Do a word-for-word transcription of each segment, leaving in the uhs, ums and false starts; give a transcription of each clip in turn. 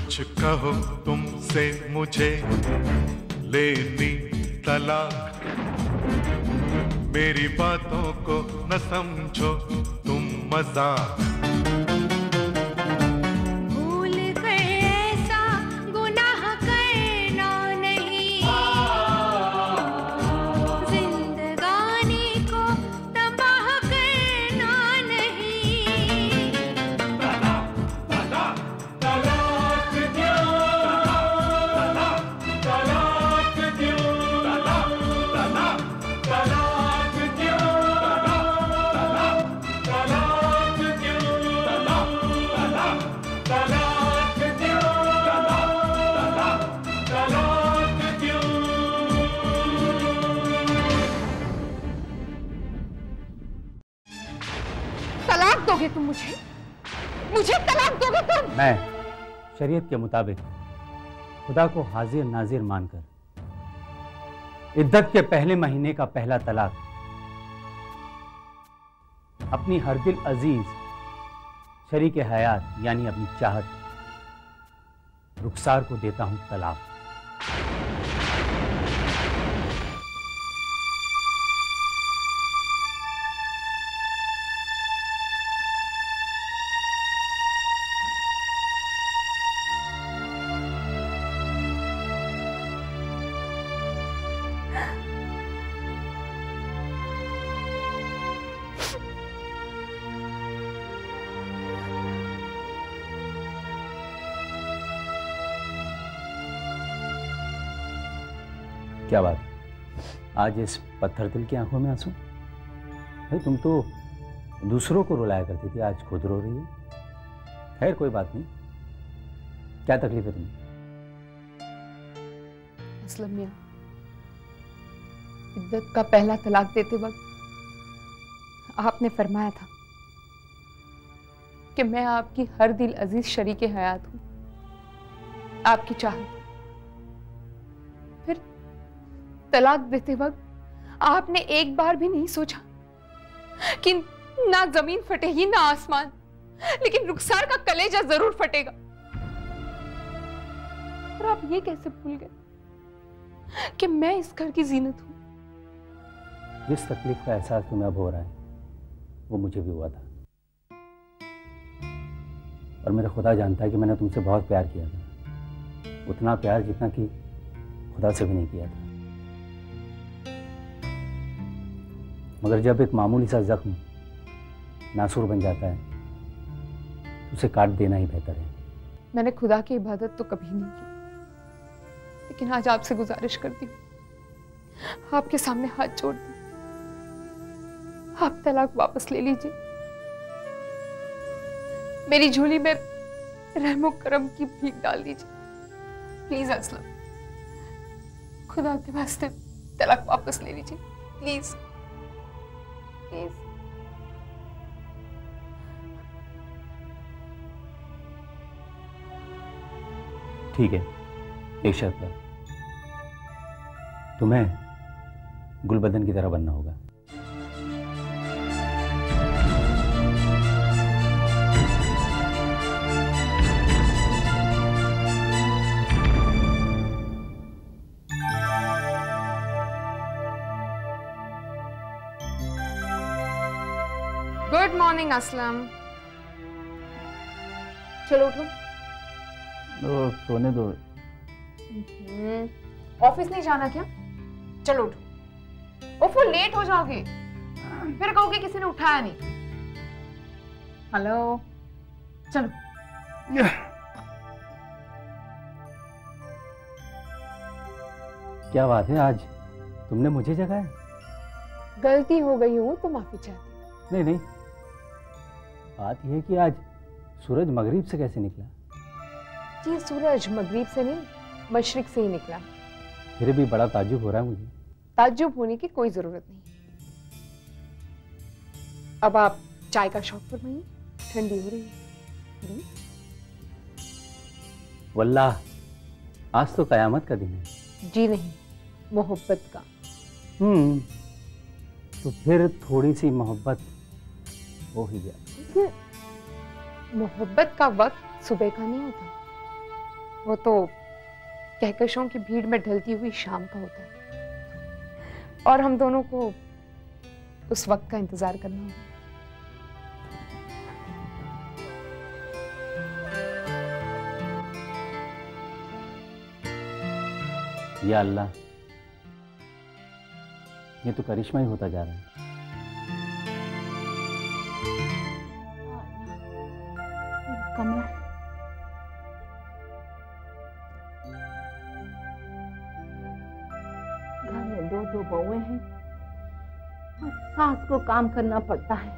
कुछ कहो तुमसे मुझे लेनी तलाक, मेरी बातों को न समझो तुम मजाक। भूल कर ऐसा गुनाह करना नहीं, जिंदगानी को तबाह करना नहीं। तलाक तलाक तलाक दो, तलाक तलाक दो, तलाक तलाक तलाक दो, तलाक तलाक दो, तलाक तलाक दो, तलाक तलाक दो। तलाक दोगे तुम मुझे? मुझे तलाक दोगे तुम? मैं शरीयत के मुताबिक खुदा को हाजिर नाजिर मानकर इद्दत के पहले महीने का पहला तलाक अपनी हरदिल अजीज शरीक हयात यानी अपनी चाहत रुखसार को देता हूं तलाक। क्या बात, आज इस पत्थर दिल की आंखों में आंसू? भाई तुम तो दूसरों को रुलाया करती थी, आज खुद रो रही है। खैर कोई बात नहीं, क्या तकलीफ है तुम्हें? असलम मियां, इद्दत का पहला तलाक देते वक्त आपने फरमाया था कि मैं आपकी हर दिल अजीज शरीके हयात हूं, आपकी चाहत। फिर तलाक देते वक्त आपने एक बार भी नहीं सोचा कि ना जमीन फटेगी ना आसमान, लेकिन रुखसार का कलेजा जरूर फटेगा। और आप ये कैसे भूल गए कि मैं इस घर की जीनत हूं? जिस तकलीफ का एहसास तुम्हें अब हो रहा है वो मुझे भी हुआ था, और मेरा खुदा जानता है कि मैंने तुमसे बहुत प्यार किया था, उतना प्यार जितना कि खुदा से भी नहीं किया था। मगर जब एक मामूली सा जख्म नासूर बन जाता है तो उसे काट देना ही बेहतर है। मैंने खुदा की इबादत तो कभी नहीं की, लेकिन आज आपसे गुजारिश करती हूँ, आपके सामने हाथ जोड़ दूं, आप तलाक वापस ले लीजिए। मेरी झोली में रहमो करम की भीख डाल दीजिए प्लीज। असलम, खुदा के वास्ते तलाक वापस ले लीजिए प्लीज प्लीज। ठीक है, एक शर्त पर, तुम्हें गुलबदन की तरह बनना होगा। Good morning Aslam. चलो उठो। तो सोने दो। ऑफिस नहीं जाना क्या? चलो उठो। ओफो, लेट हो जाओगे, फिर कहोगे किसी ने उठाया नहीं। हेलो, चलो। क्या बात है, आज तुमने मुझे जगाया? गलती हो गई हूँ तो माफी चाहती। नहीं नहीं, बात यह है कि आज सूरज मगरिब से कैसे निकला? जी, सूरज मगरिब से नहीं, मशरिक से ही निकला। फिर भी बड़ा ताज्जुब हो रहा है मुझे। ताज्जुब होने की कोई जरूरत नहीं। अब आप चाय का शौक फरमाइए, ठंडी हो रही है। वल्लाह, आज तो कयामत का दिन है। जी नहीं, मोहब्बत का। हम्म, तो फिर थोड़ी सी मोहब्बत हो ही गया। मोहब्बत का वक्त सुबह का नहीं होता, वो तो कहकशों की भीड़ में ढलती हुई शाम का होता है, और हम दोनों को उस वक्त का इंतजार करना होगा। या अल्लाह, ये तो करिश्मा ही होता जा रहा है। कमर घर में दो दो बहुएं हैं और सास को काम करना पड़ता है।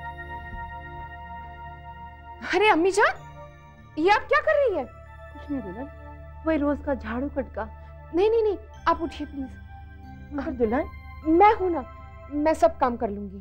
अरे अम्मी जान, ये आप क्या कर रही है? कुछ नहीं दुल्हन, वही रोज का झाड़ू खटका। नहीं नहीं नहीं, आप उठिए प्लीज। मगर दुल्हन, मैं हूं ना, मैं सब काम कर लूंगी।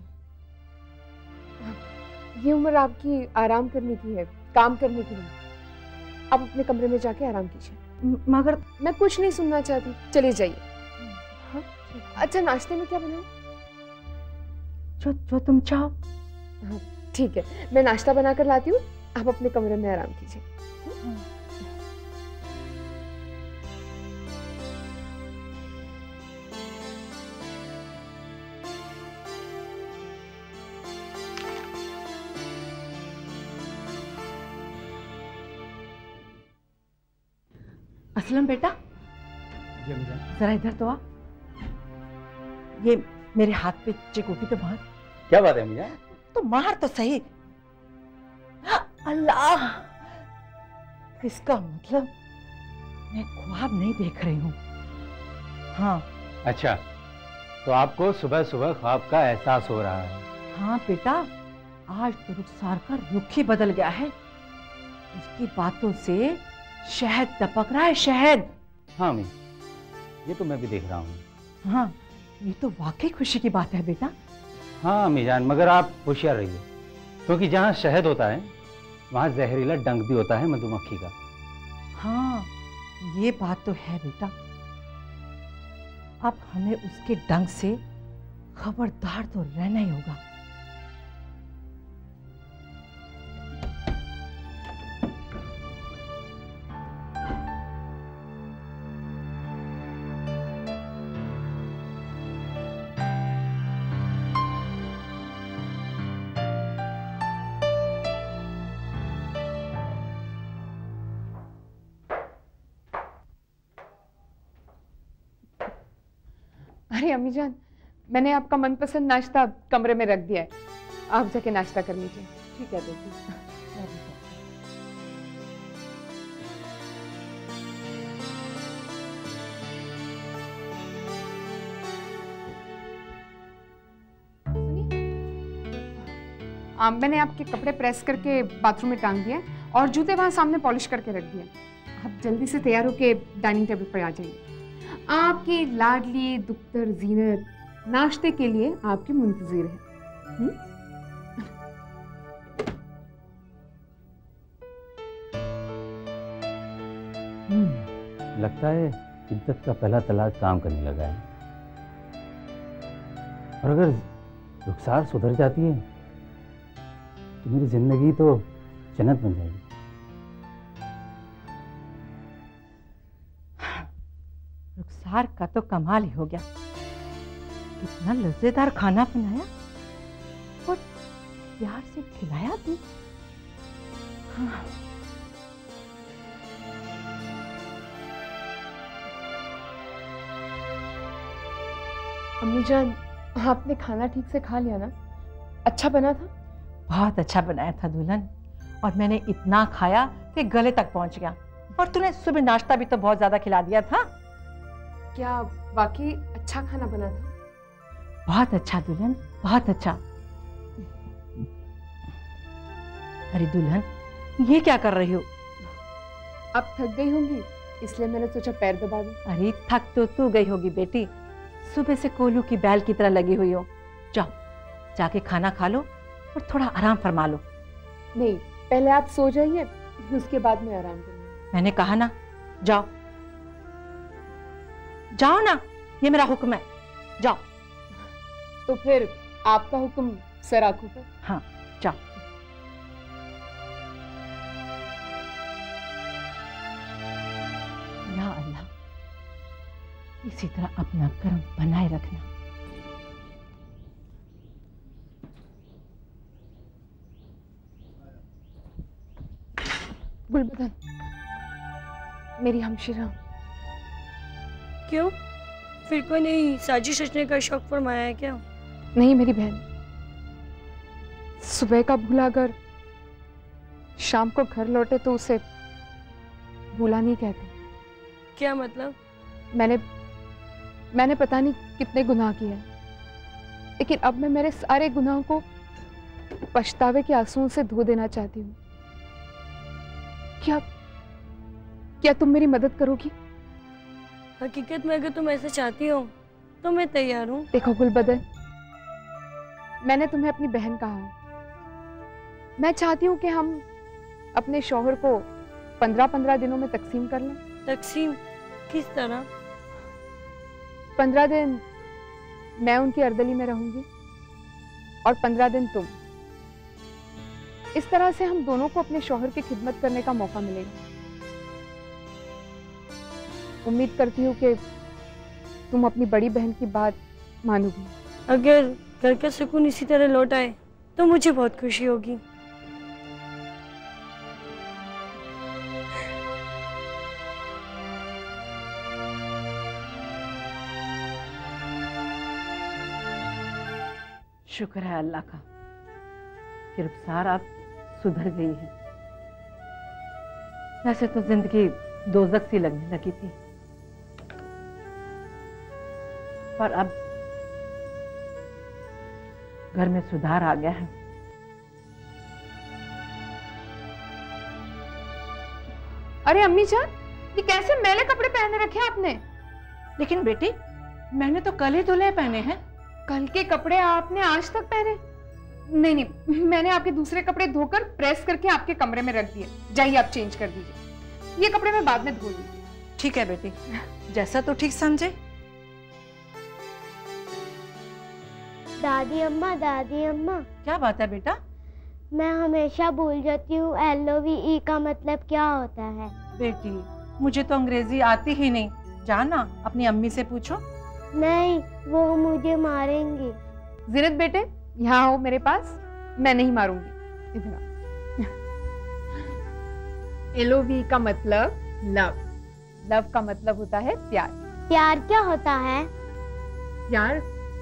ये उम्र आपकी आराम करने की है, काम करने की नहीं। आप अपने कमरे में जाके आराम कीजिए। मगर मैं कुछ नहीं सुनना चाहती, चले जाइए। हाँ? अच्छा, नाश्ते में क्या बनाऊं? जो जो तुम चाहो। हाँ, ठीक है, मैं नाश्ता बना कर लाती हूँ, आप अपने कमरे में आराम कीजिए। असलम बेटा, जरा इधर तो आ। ये मेरे हाथ पे चिकोटी तो मार। क्या बात है मिया? तो मार तो सही। अल्लाह, इसका मतलब मैं ख्वाब नहीं देख रही हूँ। हाँ अच्छा, तो आपको सुबह सुबह ख्वाब का एहसास हो रहा है? हाँ बेटा, आज तो रुखसार का रुख ही बदल गया है। उसकी बातों से शहद टपक रहा है, शहद। हाँ मी, ये तो मैं भी देख रहा हूँ। हाँ, ये तो वाकई खुशी की बात है बेटा। हाँ अम्मी जान, मगर आप होशियार रहिए, क्योंकि जहाँ शहद होता है वहाँ जहरीला डंक भी होता है मधुमक्खी का। हाँ, ये बात तो है बेटा। अब हमें उसके डंक से खबरदार तो रहना ही होगा। अरे अम्मी जान, मैंने आपका मनपसंद नाश्ता कमरे में रख दिया है, आप जाके नाश्ता कर लीजिए। ठीक है बेटी। आ, मैंने आपके कपड़े प्रेस करके बाथरूम में टांग दिए और जूते वहाँ सामने पॉलिश करके रख दिए। आप जल्दी से तैयार होके डाइनिंग टेबल पर आ जाइए। आपकी लाडली दुख्तर जीनत नाश्ते के लिए आपकी मुंतजिर है। हुँ? हम्म, लगता है इद्दत का पहला तलाक काम करने लगा है। और अगर रुखसार सुधर जाती है तो मेरी जिंदगी तो जन्नत बन जाएगी। रुखसार का तो कमाल ही हो गया। इतना लज्जेदार खाना बनाया और प्यार से खिलाया भी। हाँ। अम्मी जान, आपने खाना ठीक से खा लिया ना? अच्छा बना था? बहुत अच्छा बनाया था दुल्हन, और मैंने इतना खाया कि गले तक पहुंच गया। और तूने सुबह नाश्ता भी तो बहुत ज्यादा खिला दिया था। क्या वाकई अच्छा खाना बना था? बहुत अच्छा दुल्हन, बहुत अच्छा। अरे दुल्हन, ये क्या कर रही हो? आप थक गई होंगी, इसलिए मैंने सोचा पैर दबा दूं। अरे थक तो तू गई होगी बेटी, सुबह से कोलू की बैल की तरह लगी हुई हो। जाओ, जाके खाना खा लो और थोड़ा आराम फरमा लो। नहीं, पहले आप सो जाइए, उसके बाद मैं आराम करूंगी। मैंने कहा ना, जाओ जाओ ना, ये मेरा हुक्म है, जाओ। तो फिर आपका हुक्म सर आंखों पर। हाँ, जाओ। इसी तरह अपना कर्म बनाए रखना। गुलबदन, मेरी हमशीरा। क्यों, फिर कोई नहीं साजिश रचने का शौक फरमाया है क्या? नहीं मेरी बहन, सुबह का भूला अगर शाम को घर लौटे तो उसे भूला नहीं कहते। क्या मतलब? मैंने मैंने पता नहीं कितने गुनाह किए हैं, लेकिन अब मैं मेरे सारे गुनाहों को पछतावे के आंसुओं से धो देना चाहती हूँ। क्या क्या तुम मेरी मदद करोगी? हकीकत में अगर तुम ऐसा चाहती हो तो मैं तैयार हूँ। देखो गुलबदन, मैंने तुम्हें अपनी बहन कहा है। मैं चाहती हूँ कि हम अपने शौहर को पंद्रह पंद्रह दिनों में तकसीम कर लें। तकसीम किस तरह? पंद्रह दिन मैं उनकी अर्दली में रहूंगी और पंद्रह दिन तुम। इस तरह से हम दोनों को अपने शौहर की खिदमत करने का मौका मिलेगा। उम्मीद करती हूँ कि तुम अपनी बड़ी बहन की बात मानोगी। अगर घर का सुकून इसी तरह लौट आए तो मुझे बहुत खुशी होगी। शुक्र है अल्लाह का कि रुखसार आप सुधर गई है। वैसे तो जिंदगी दोजख सी लगने लगी थी, पर अब घर में सुधार आ गया है। अरे अम्मी जान, ये कैसे मैले कपड़े पहने रखे हैं आपने? लेकिन बेटी, मैंने तो कल ही धुले पहने हैं। कल के कपड़े आपने आज तक पहने? नहीं नहीं, मैंने आपके दूसरे कपड़े धोकर प्रेस करके आपके कमरे में रख दिए। जाइए आप चेंज कर दीजिए, ये कपड़े मैं बाद में धो लूंगी। ठीक है बेटी, जैसा तो ठीक समझे। दादी अम्मा, दादी अम्मा, क्या बात है बेटा? मैं हमेशा भूल जाती हूँ एल ओ वी ई का मतलब क्या होता है। बेटी, मुझे तो अंग्रेजी आती ही नहीं। जाना अपनी अम्मी से पूछो। नहीं, वो मुझे मारेंगी। जीनत बेटे, यहाँ आओ मेरे पास, मैं नहीं मारूंगी। इधर आओ। एल ओ वी का मतलब लव। लव का मतलब होता है प्यार। प्यार क्या होता है? प्यार,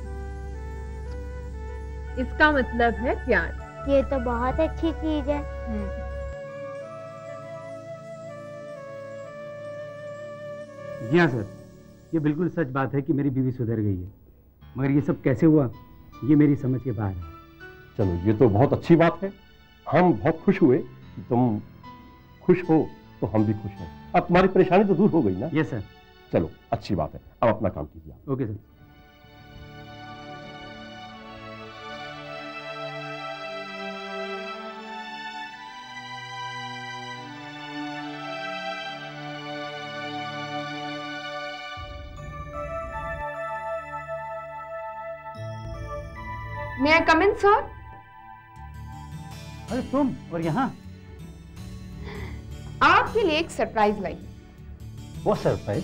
इसका मतलब है प्यार। ये तो बहुत अच्छी चीज है। जी हाँ सर, ये बिल्कुल सच बात है कि मेरी बीवी सुधर गई है, मगर ये सब कैसे हुआ ये मेरी समझ के बाहर है। चलो, ये तो बहुत अच्छी बात है। हम बहुत खुश हुए कि तुम खुश हो, तो हम भी खुश हैं। अब तुम्हारी परेशानी तो दूर हो गई ना? Yes sir. चलो, अच्छी बात है। अब अपना काम कीजिए। Okay sir. May I come in, sir? अरे तुम, और यहाँ? आपके लिए एक सरप्राइज लाई। वो सरप्राइज?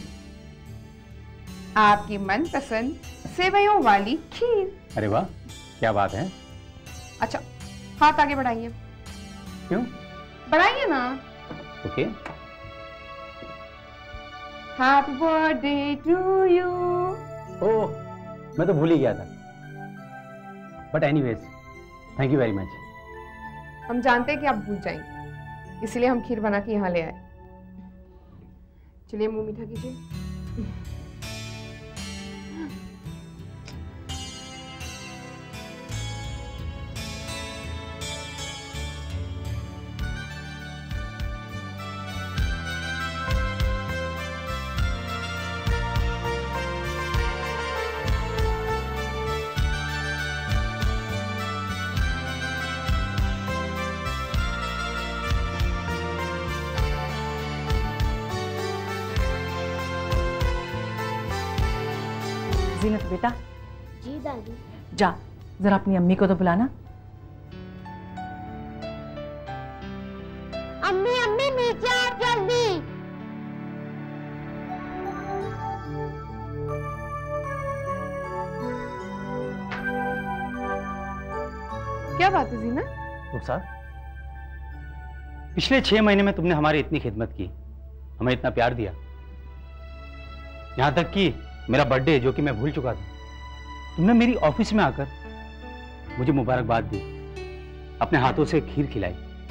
आपकी मनपसंद सेवइयों वाली खीर। अरे वाह, क्या बात है। अच्छा, हाथ आगे बढ़ाइए। क्यों? बढ़ाइए ना। Okay. Happy birthday to you. Oh, मैं तो भूल ही गया था। But anyways, thank you very much. हम जानते हैं कि आप भूल जाएंगे, इसलिए हम खीर बना के यहाँ ले आए। चलिए मुंह मीठा कीजिए। जीनत बेटा, जी दादी। जा जरा अपनी अम्मी को तो बुलाना। अम्मी, अम्मी नीचे आओ जल्दी। क्या बात है जीना? रुखसार, पिछले छह महीने में तुमने हमारी इतनी खिदमत की, हमें इतना प्यार दिया, यहां तक कि मेरा बर्थडे जो कि मैं भूल चुका था, तुमने मेरी ऑफिस में आकर मुझे मुबारकबाद दी, अपने हाथों से खीर खिलाई।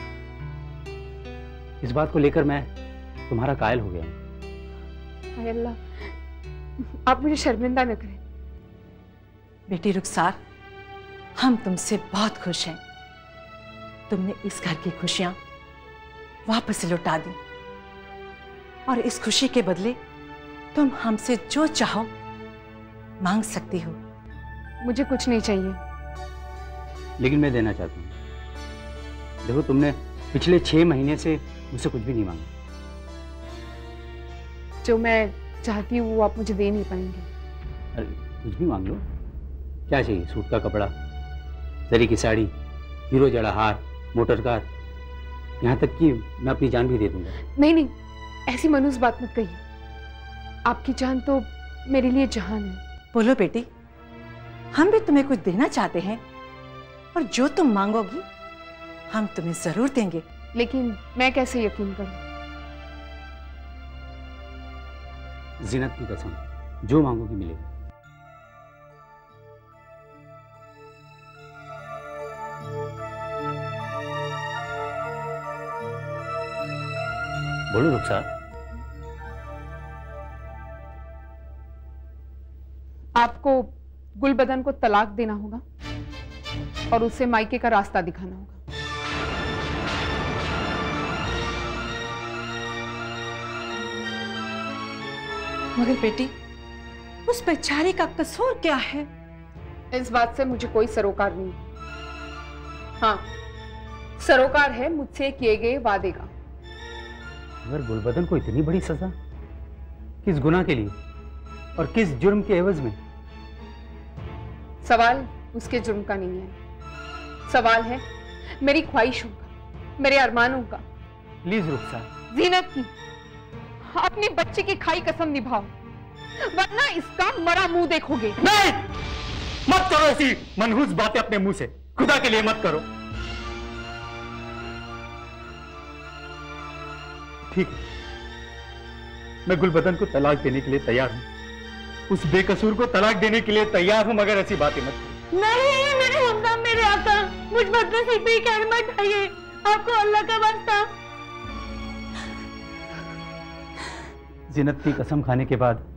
इस बात को लेकर मैं तुम्हारा कायल हो गया हूं। हाय अल्लाह, आप मुझे शर्मिंदा न करें। बेटी रुखसार, हम तुमसे बहुत खुश हैं। तुमने इस घर की खुशियां वापस लौटा दी और इस खुशी के बदले तुम हमसे जो चाहो मांग सकती हो। मुझे कुछ नहीं चाहिए, लेकिन मैं देना चाहता हूं। देखो, तुमने पिछले छह महीने से मुझसे कुछ भी नहीं मांगा। जो मैं चाहती हूँ वो आप मुझे दे नहीं पाएंगे। अरे कुछ भी मांग लो, क्या चाहिए? सूट का कपड़ा, जरी की साड़ी, हीरो जड़ा हार, मोटर कार, यहाँ तक कि मैं अपनी जान भी दे दूंगा। नहीं नहीं, ऐसी मनूस बात मत कहिए। आपकी जान तो मेरे लिए जहान है। बोलो बेटी, हम भी तुम्हें कुछ देना चाहते हैं और जो तुम मांगोगी हम तुम्हें जरूर देंगे। लेकिन मैं कैसे यकीन करूं? जीनत की कसम, जो मांगोगी मिलेगा। बोलो रुखसार। आपको गुलबदन को तलाक देना होगा और उसे मायके का रास्ता दिखाना होगा। मगर बेटी, उस बेचारी का कसूर क्या है? इस बात से मुझे कोई सरोकार नहीं। हाँ, सरोकार है मुझसे किए गए वादे का। मगर गुलबदन को इतनी बड़ी सजा किस गुनाह के लिए और किस जुर्म के एवज में? सवाल उसके जुर्म का नहीं है, सवाल है मेरी ख्वाहिशों का, मेरे अरमानों का। प्लीज रुखसार। जीनत की अपनी बच्चे की खाई कसम निभाओ, वरना इसका मरा मुंह देखोगे। नहीं, मत करो ऐसी मनहूस बातें अपने मुंह से, खुदा के लिए मत करो। ठीक है, मैं गुलबदन को तलाक देने के लिए तैयार हूं, उस बेकसूर को तलाक देने के लिए तैयार हूं, मगर ऐसी बातें मत करो। नहीं मेरे हमदम, मेरे आका, मुझ बदनसीब पे कहर मत ढाइए, आपको अल्लाह का वास्ता। जीनत की कसम खाने के बाद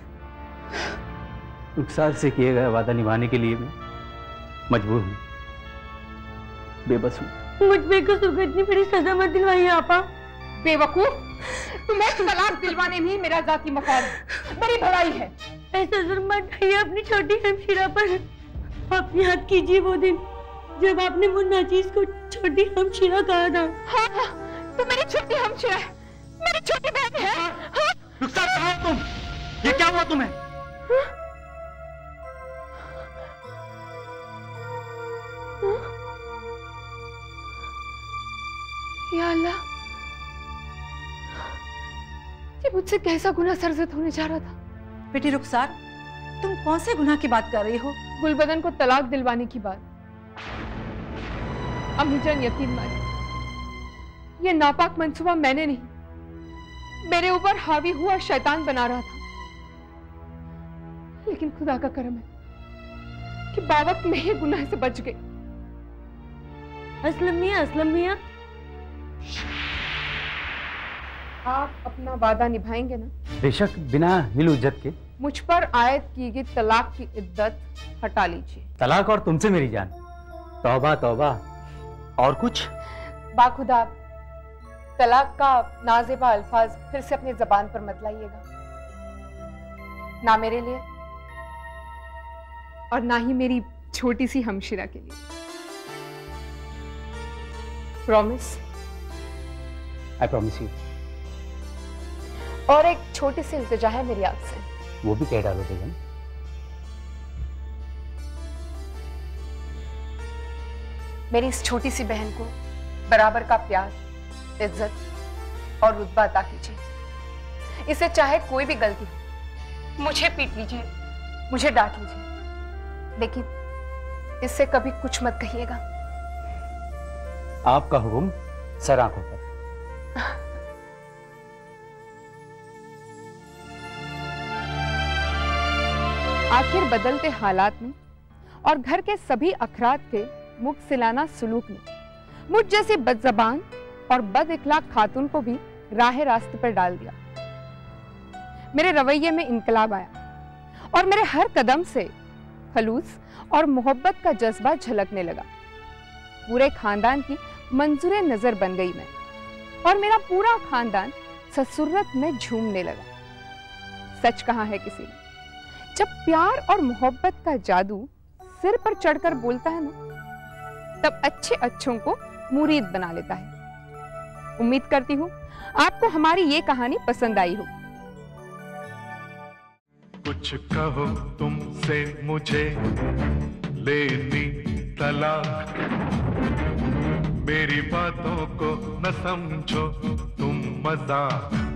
रुखसार से किए गए वादा निभाने के लिए मैं मजबूर हूं, बेबस हूं। मुझ बेकसूर को इतनी बड़ी सजा मत दिलवाइए आपा। बेवकूफ, तुम्हें तलाक दिलवाने में ही मेरा जाती मकान, बड़ी भलाई है। ऐसा जुर्म मत ढाइए अपनी छोटी हमशीरा पर। आप याद कीजिए वो दिन जब आपने वो नाचीज को छोटी हमशीरा कहा था। हाँ, हाँ, तो मेरी छोटी हमशीरा है, मेरी छोटी बहन है। हाँ? रुखसार, कहाँ हो तुम? ये क्या हुआ तुम्हें? हाँ? या अल्लाह, ये मुझसे कैसा गुनाह सरजद होने जा रहा था? बेटी रुखसार, तुम कौन से गुनाह की बात कर रही हो? गुलबदन को तलाक दिलवाने की बात। अम्मीजान यकीन माने, ये नापाक मंसूबा मैंने नहीं, मेरे ऊपर हावी हुआ शैतान बना रहा था। लेकिन खुदा का करम है कि बावक्त में ये गुनाह से बच गए। असलम मियां, असलम मियां, आप अपना वादा निभाएंगे ना? बेशक, बिना हिल उज्जत के। मुझ पर आयत की गई तलाक की इद्दत हटा लीजिए। तलाक और तुमसे मेरी जान? तौबा तौबा। और कुछ? बाखुदा, तलाक का नाजेबा अल्फाज फिर से अपनी जबान पर मत लाइएगा, ना मेरे लिए और ना ही मेरी छोटी सी हमशिरा के लिए। प्रॉमिस? I promise you. और एक छोटी सी इल्तिजा है मेरी आपसे। वो भी कह डालो बेगम। मेरी इस छोटी सी बहन को बराबर का प्यार, इज्जत और रुतबा अता कीजिए। इसे चाहे कोई भी गलती हो, मुझे पीट लीजिए, मुझे डांट लीजिए, लेकिन इससे कभी कुछ मत कहिएगा। आपका हुक्म सर आंखों पर। आखिर बदलते हालात में और घर के सभी अखरात के मुख सिलाना सुलूक ने मुझ जैसी बदजबान और बद इखलाक खातून को भी राह रास्ते पर डाल दिया। मेरे रवैये में इनकलाब आया और मेरे हर कदम से खलूस और मोहब्बत का जज्बा झलकने लगा। पूरे खानदान की मंजूरे नजर बन गई मैं और मेरा पूरा खानदान ससुरत में झूमने लगा। सच कहा है किसी ने, जब प्यार और मोहब्बत का जादू सिर पर चढ़कर बोलता है ना, तब अच्छे अच्छों को मुरीद बना लेता है। उम्मीद करती हूँ आपको हमारी ये कहानी पसंद आई होगी। कुछ कहो तुमसे मुझे लेनी तलाक, मेरी बातों को न समझो तुम मजाक।